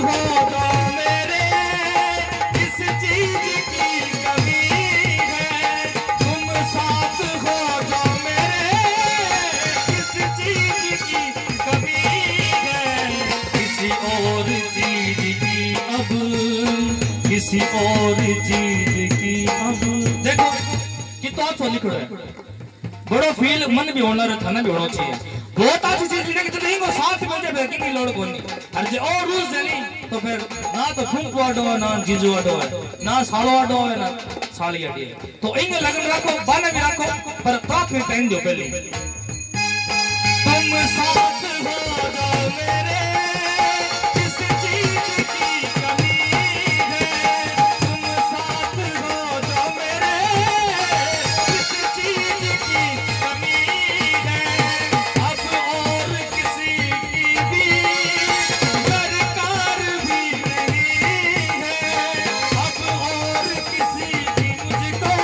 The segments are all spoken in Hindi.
हो जाओ मेरे, इस चीज की कमी है। तुम साथ हो जाओ मेरे, इस चीज की कमी है। किसी और चीज की अब, किसी और चीज की अब। देखो कितना अच्छा लिखो है, बड़ो फील मन भी होना रे, थाना भी होना चाहिए। बहुत अच्छी चीज लिखे तो नहीं, वो साथ मिल जाए बैकिंग की लोड़ कोनी। और जे और रूल्स है नहीं तो फिर ना तो फुंक वाडो है, ना जीजू वाडो है, ना सालो वाडो है, ना साली अड़ी है। तो इंगे लगन रखो, बाने भी रखो, पर प्राथमिक टाइम दो पहले। तुम साथ हो जाओ मेरे, इस चीज की कमी है। तुम साथ हो जाओ मेरे, इस चीज की कमी है। अब और किसी की भी दरकार भी नहीं है। अब और किसी की मुझको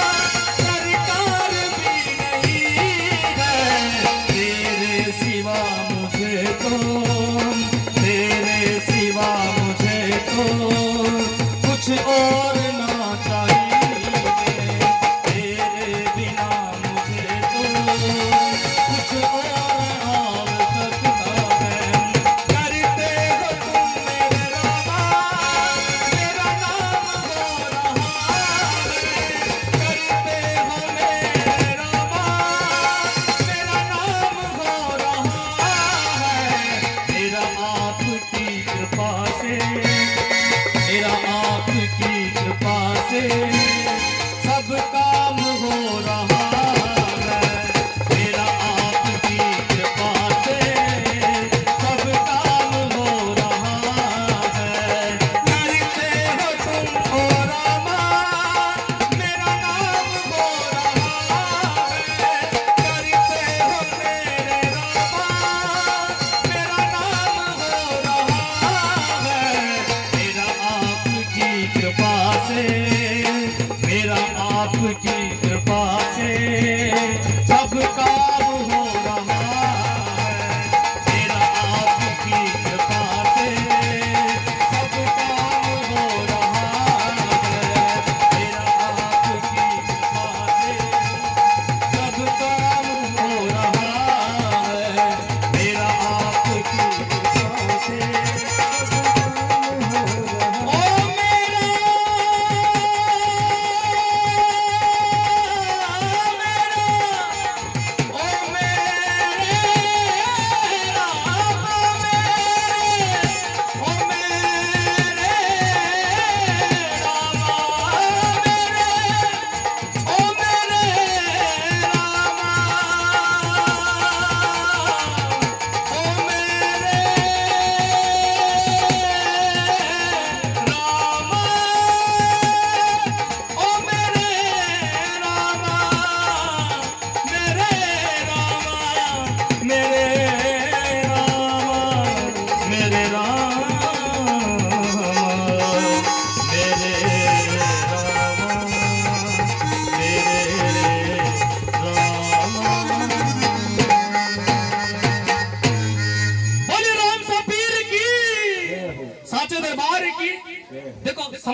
दरकार भी नहीं है। तेरे सिवा मुझे तो, तेरे सिवा मुझे तो कुछ और ना चाहिए। तेरे बिना मुझे तो कुछ और आवश्यकता है। करते हो तुम मेरे रामा, मेरा नाम हो रहा है। करते हो मेरे रामा, मेरा नाम हो रहा है। मेरा आपकी कृपा से, मेरा आपकी कृपा से सब काम हो रहा है। मेरा आपकी कृपा से सब काम हो रहा है। करते हो तुम ओ रामा, मेरा नाम हो रहा है। करते हो मेरे रामा, मेरा नाम हो रहा है। मेरा आपकी कृपा से, मेरा आपकी कृपा से सब काम हो रहा है। मेरा आपकी कृपा से सब काम हो रहा है। मेरा आपकी कृपा से सब काम हो रहा है। मेरा आपकी कृपा से सब काम हो रहा है। ओ मेरा, ओ मेरे रामा, ओ मेरे रामा, ओ मेरे रामा, ओ मेरे रामा, ओ मेरे रामा, मेरे रामा, मेरे रामा, मेरे रामा, बोले राम सा पीर की, साचे दरबार की। देखो